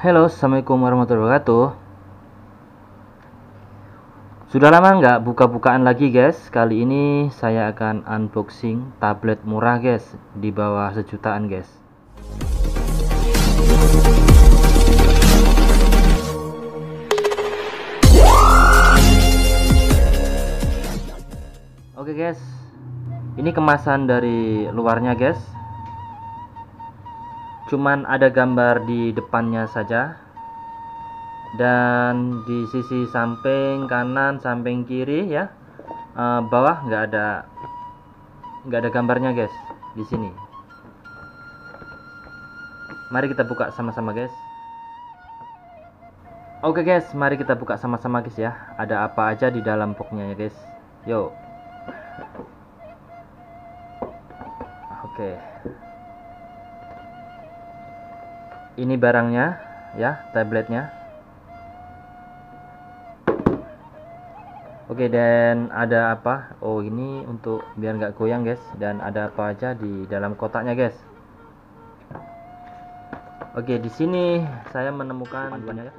Halo, assalamualaikum warahmatullahi wabarakatuh. Sudah lama nggak buka-bukaan lagi guys. Kali ini saya akan unboxing tablet murah guys, di bawah sejutaan guys. Oke guys, ini kemasan dari luarnya guys. Cuman ada gambar di depannya saja, dan di sisi samping kanan, samping kiri ya, bawah nggak ada gambarnya guys di sini. Mari kita buka sama-sama guys. Oke guys, mari kita buka sama-sama guys ya. Ada apa aja di dalam boxnya ya guys. Yo. Oke. Ini barangnya ya, tabletnya. Oke, dan ada apa? Oh, ini untuk biar nggak goyang guys. Dan ada apa aja di dalam kotaknya guys. Oke, di sini saya menemukan panduannya ya.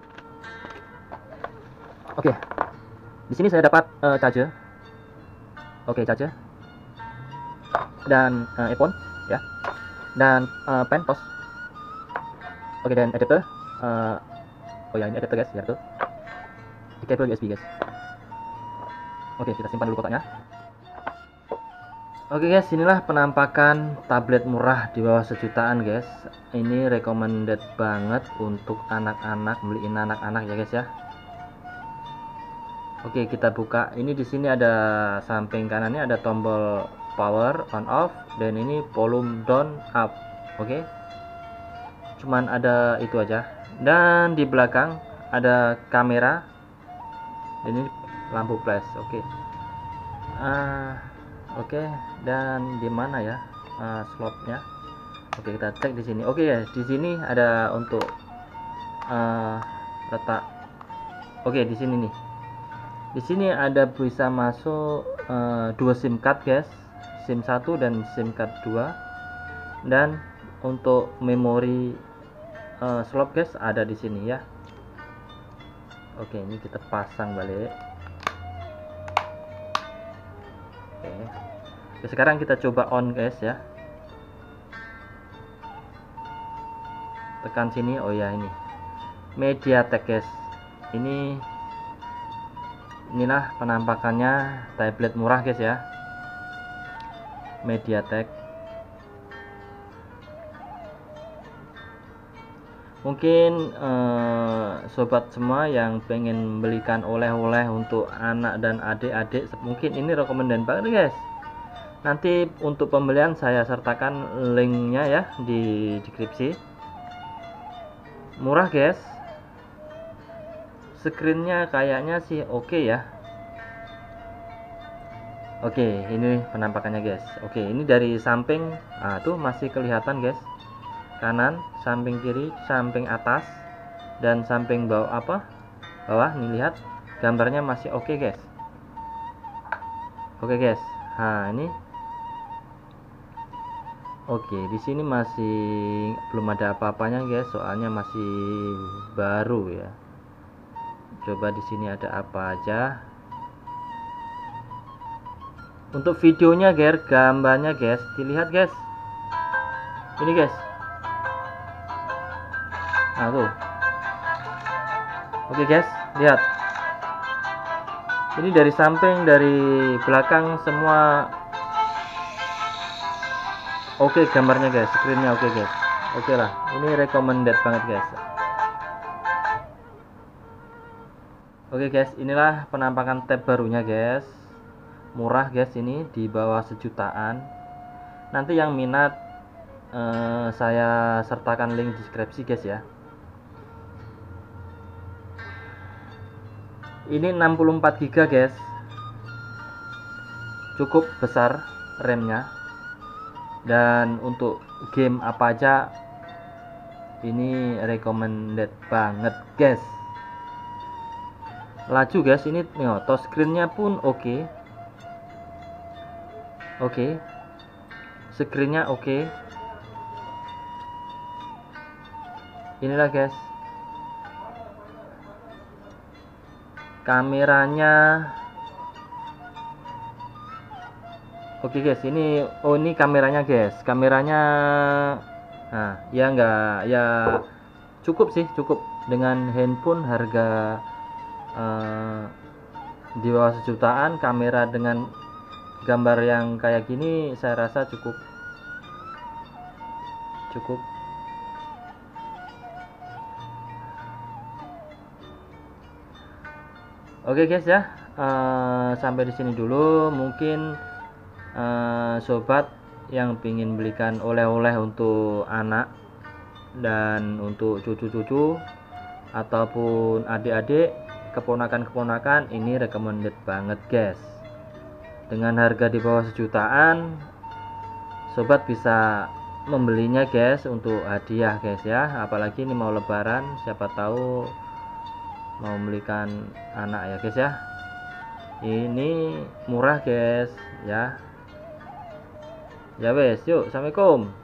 Oke, di sini saya dapat charger. Oke, charger. Dan earphone ya. Dan pen tos. Oke, dan adapter. Oh ya, ini adapter guys, ya tuh. Kabel USB guys. Oke, kita simpan dulu kotaknya. Oke guys, inilah penampakan tablet murah di bawah sejutaan guys. Ini recommended banget untuk anak-anak, beliin anak-anak ya guys ya. Oke, kita buka. Ini di sini ada samping kanannya ada tombol power on off, dan ini volume down up. Oke. Cuman ada itu aja. Dan di belakang ada kamera. Ini lampu flash. Oke. Oke, dan di mana ya slotnya? Oke, kita cek di sini. Oke ya, di sini ada untuk letak. Oke, di sini nih. Di sini ada bisa masuk 2 SIM card guys. SIM 1 dan SIM card 2. Dan untuk memori slot guys ada di sini ya. Oke, ini kita pasang balik. Oke, sekarang kita coba on guys ya. Tekan sini. Oh ya, ini MediaTek guys. Inilah penampakannya tablet murah guys ya, MediaTek. Mungkin sobat semua yang pengen belikan oleh-oleh untuk anak dan adik-adik, mungkin ini rekomendasi banget guys. Nanti untuk pembelian saya sertakan linknya ya di deskripsi. Murah guys. Screennya kayaknya sih oke ya. Oke, ini penampakannya guys. Oke, ini dari samping, tuh masih kelihatan guys. Kanan, samping kiri, samping atas, dan samping bawah bawah nih, lihat gambarnya masih oke guys. Oke guys. Nah, ini oke, di sini masih belum ada apa-apanya guys, soalnya masih baru ya. Coba di sini ada apa aja. Untuk videonya guys, gambarnya guys, dilihat guys. Ini guys. Nah, tuh. Oke guys, lihat. Ini dari samping, dari belakang semua oke gambarnya guys, screennya oke guys. Oke lah, ini recommended banget guys. Oke guys, inilah penampakan tab barunya guys. Murah guys, ini di bawah sejutaan. Nanti yang minat saya sertakan link deskripsi guys ya. Ini 64 GB guys. Cukup besar RAM-nya. Dan untuk game apa aja ini recommended banget guys. Laju guys, ini nih, touch screen-nya pun oke. Oke. Screen-nya oke. Inilah guys kameranya. Oke guys, ini kameranya guys. Kameranya nah, ya enggak ya, cukup sih, cukup dengan handphone harga di bawah sejutaan. Kamera dengan gambar yang kayak gini saya rasa cukup. Oke guys ya, sampai di sini dulu. Mungkin sobat yang pingin belikan oleh-oleh untuk anak dan untuk cucu-cucu ataupun adik-adik, keponakan-keponakan, ini recommended banget guys. Dengan harga di bawah sejutaan, sobat bisa membelinya guys untuk hadiah guys ya. Apalagi ini mau lebaran, siapa tahu mau membelikan anak ya guys ya. Ini murah guys ya. Ya wes, yuk, assalamualaikum.